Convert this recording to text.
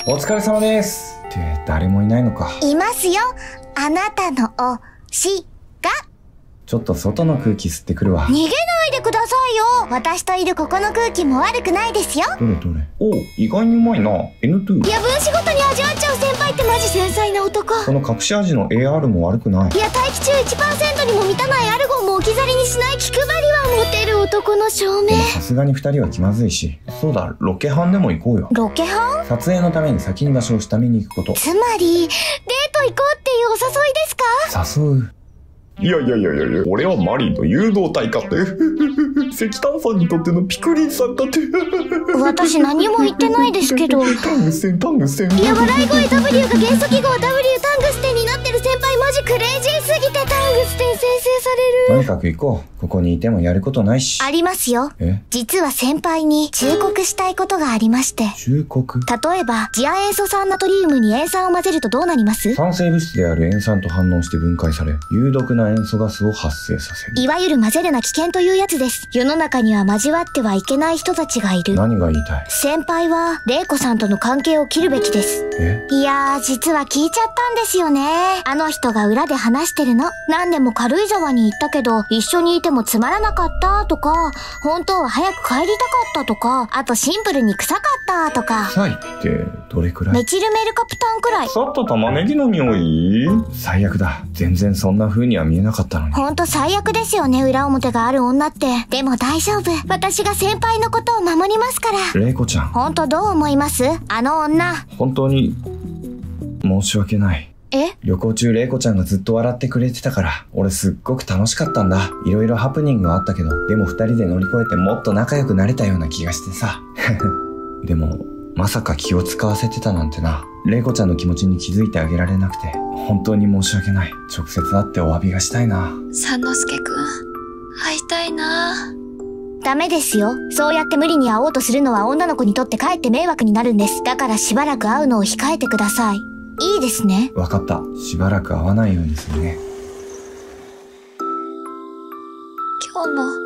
お疲れ様です。って誰もいないのか。 いますよ。あなたの推しが。 ちょっと外の空気吸ってくるわ。 逃げないでくださいよ。私といるここの空気も悪くないですよ。 どれどれ。お、意外にうまいな。N2。 いや、分子ごとに味わっちゃう先輩ってマジ繊細な男。 この隠し味の AR も悪くない。 いや、大気中 1% にも満たないアルゴンも置き去りにしない気配りはモテる男の証明。 でもさすがに2人は気まずいし。そうだ、ロケハンでも行こうよ。 ロケハン？ 撮影のために先に場所を下見に行くこと。 つまり、デート行こうっていうお誘いですか？ 誘う。 いや、俺はマリーの誘導隊かって。石炭さんにとってのピクリンさんかって。 私何も言ってないですけど。 タングステン。 いや、笑い声 W が元素記号 W タングステンになってる先輩マジクレイジーすぎてタングステン生成される。 とにかく行こう。ここにいてもやることないし。 ありますよ。 え？ 実は先輩に忠告したいことがありまして。 忠告？ 例えば、次亜塩素酸ナトリウムに塩酸を混ぜるとどうなります？ 酸性物質である塩酸と反応して分解され、有毒な塩素ガスを発生させる。 いわゆる混ぜるな危険というやつです。世の中には交わってはいけない人たちがいる。 何が言いたい？ 先輩は、玲子さんとの関係を切るべきです。いやー、実は聞いちゃったんですよね。あの人が裏で話してるの。何年も軽井沢に行ったけど、一緒にいてもつまらなかったとか、本当は早く帰りたかったとか、あとシンプルに臭かったとか。 臭いってどれくらい？ メチルメルカプタンくらい。 さっと玉ねぎの匂い？ 最悪だ。全然そんな風には見えなかったのに。 ほんと最悪ですよね、裏表がある女って。でも大丈夫。私が先輩のことを守りますから。 玲子ちゃん。 ほんとどう思います？あの女。 本当に、申し訳ない。旅行中玲子ちゃんがずっと笑ってくれてたから、俺すっごく楽しかったんだ。いろいろハプニングはあったけど、でも二人で乗り越えてもっと仲良くなれたような気がしてさ。でも、まさか気を使わせてたなんてな。玲子ちゃんの気持ちに気づいてあげられなくて、本当に申し訳ない。直接会ってお詫びがしたいな。 三之助くん、会いたいな。 ダメですよ。そうやって無理に会おうとするのは女の子にとってかえって迷惑になるんです。だからしばらく会うのを控えてください。いいですね。 わかった。しばらく会わないようにするね。 今日の